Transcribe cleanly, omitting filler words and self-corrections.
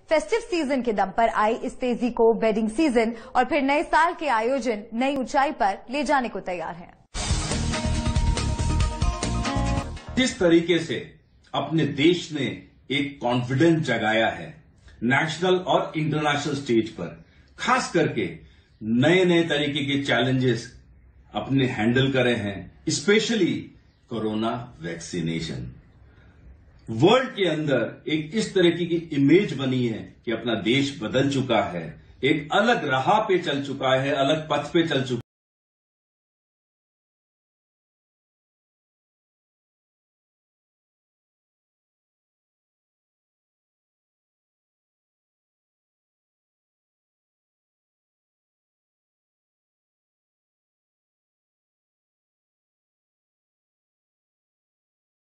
Festive season के दम पर आई इस तेजी को वेडिंग सीजन और फिर नए साल के आयोजन नई ऊंचाई पर ले जाने को तैयार है। जिस तरीके से अपने देश ने एक कॉन्फिडेंस जगाया है नेशनल और इंटरनेशनल स्टेज पर, खास करके नए नए तरीके के चैलेंजेस अपने हैंडल करे हैं, स्पेशली कोरोना वैक्सीनेशन। वर्ल्ड के अंदर एक इस तरीके की इमेज बनी है कि अपना देश बदल चुका है, एक अलग राह पे चल चुका है, अलग पथ पे चल चुका है।